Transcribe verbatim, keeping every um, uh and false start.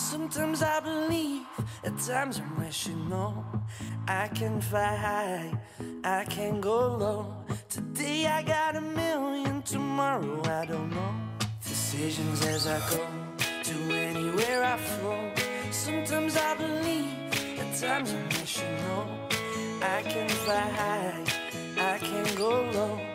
Sometimes I believe, at times I'm rational. I can fly high, I can go low. Today I got a million, tomorrow I don't know. Decisions as I go, to anywhere I flow. Sometimes I believe, at times I'm rational. I can fly high, I can go low.